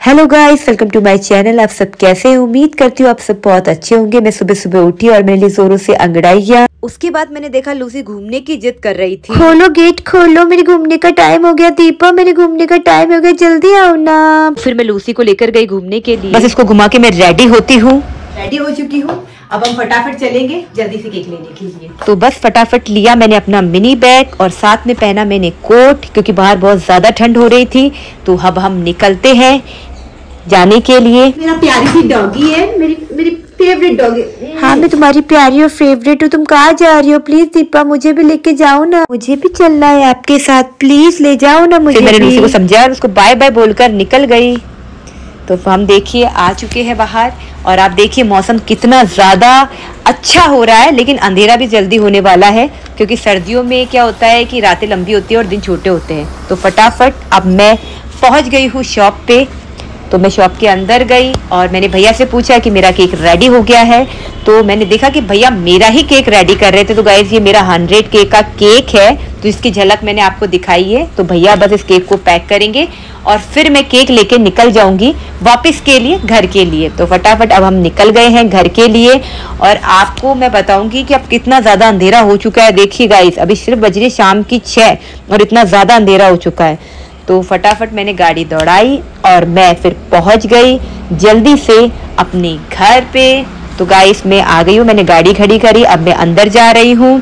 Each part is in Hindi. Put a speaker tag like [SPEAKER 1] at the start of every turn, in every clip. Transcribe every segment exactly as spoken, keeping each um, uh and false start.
[SPEAKER 1] Hello guys, welcome to my channel. आप सब कैसे हैं? उम्मीद करती हूँ आप सब बहुत अच्छे होंगे। मैं सुबह सुबह उठी और मेरे लिए जोरों से अंगड़ाई किया। उसके बाद मैंने देखा लूसी घूमने की जिद कर रही थी। खोलो गेट खोलो, मेरे घूमने का टाइम हो गया। दीपा, मेरे घूमने का टाइम हो गया, जल्दी आओ ना। फिर मैं लूसी को लेकर गई घूमने के लिए। बस इसको घुमा के मैं रेडी होती हूँ। रेडी हो चुकी हूँ। अब हम फटाफट चलेंगे जल्दी से केक लेने के लिए। तो बस फटाफट लिया मैंने अपना मिनी बैग और साथ में पहना मैंने कोट, क्योंकि बाहर बहुत ज्यादा ठंड हो रही थी। तो अब हम निकलते हैं जाने के लिए। मेरा प्यारी सी डॉगी है, मेरी मेरी फेवरेट डॉगी। हाँ, मैं तुम्हारी प्यारी और फेवरेट हूँ। तुम कहाँ जा रही हो? प्लीज दीपा, मुझे भी लेके जाओ ना। मुझे भी चलना है आपके साथ, प्लीज ले जाओ ना मुझे। मैंने लूसी को समझाया और उसको बाय बाय बोलकर निकल गई। तो हम देखिए आ चुके हैं बाहर और आप देखिए मौसम कितना ज़्यादा अच्छा हो रहा है, लेकिन अंधेरा भी जल्दी होने वाला है, क्योंकि सर्दियों में क्या होता है कि रातें लंबी होती है और दिन छोटे होते हैं। तो फटाफट अब मैं पहुंच गई हूँ शॉप पे। तो मैं शॉप के अंदर गई और मैंने भैया से पूछा कि मेरा केक रेडी हो गया है। तो मैंने देखा कि भैया मेरा ही केक रेडी कर रहे थे। तो गाइस, ये मेरा हंड्रेड केक का केक है, तो इसकी झलक मैंने आपको दिखाई है। तो भैया बस इस केक को पैक करेंगे और फिर मैं केक लेके निकल जाऊंगी वापस के लिए, घर के लिए। तो फटाफट अब हम निकल गए हैं घर के लिए और आपको मैं बताऊंगी कि अब कितना ज़्यादा अंधेरा हो चुका है। देखिए गाइस, अभी सिर्फ बज रही शाम की छः और इतना ज़्यादा अंधेरा हो चुका है। तो फटाफट मैंने गाड़ी दौड़ाई और मैं फिर पहुंच गई जल्दी से अपने घर पे। तो गाइस, मैं आ गई हूँ, मैंने गाड़ी खड़ी करी, अब मैं अंदर जा रही हूँ।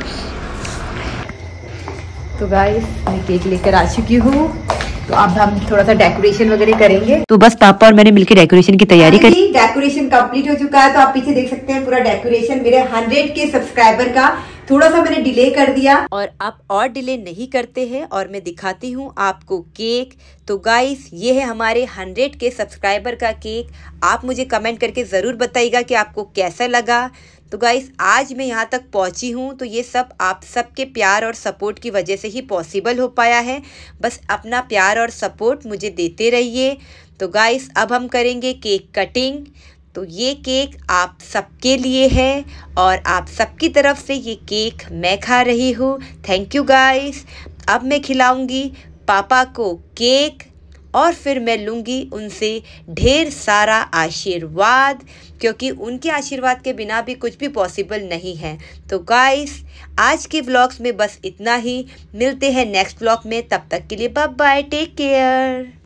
[SPEAKER 1] तो गाइस, मैं केक लेकर आ चुकी हूँ। तो अब हम थोड़ा सा डेकोरेशन वगैरह करेंगे। तो बस पापा और मैंने मिलकर डेकोरेशन की तैयारी करी। डेकोरेशन कंप्लीट हो चुका है। तो आप पीछे देख सकते हैं पूरा डेकोरेशन मेरे हंड्रेड के सब्सक्राइबर का। थोड़ा सा मैंने डिले कर दिया और अब और डिले नहीं करते हैं और मैं दिखाती हूँ आपको केक। तो गाइस, ये है हमारे हंड्रेड के सब्सक्राइबर का केक। आप मुझे कमेंट करके ज़रूर बताइएगा कि आपको कैसा लगा। तो गाइस, आज मैं यहाँ तक पहुँची हूँ तो ये सब आप सबके प्यार और सपोर्ट की वजह से ही पॉसिबल हो पाया है। बस अपना प्यार और सपोर्ट मुझे देते रहिए। तो गाइस, अब हम करेंगे केक कटिंग। तो ये केक आप सबके लिए है और आप सबकी तरफ से ये केक मैं खा रही हूँ। Thank you guys. अब मैं खिलाऊंगी पापा को केक और फिर मैं लूँगी उनसे ढेर सारा आशीर्वाद, क्योंकि उनके आशीर्वाद के बिना भी कुछ भी पॉसिबल नहीं है। तो गाइस, आज के व्लॉग्स में बस इतना ही। मिलते हैं नेक्स्ट व्लॉग में, तब तक के लिए बाय बाय, टेक केयर।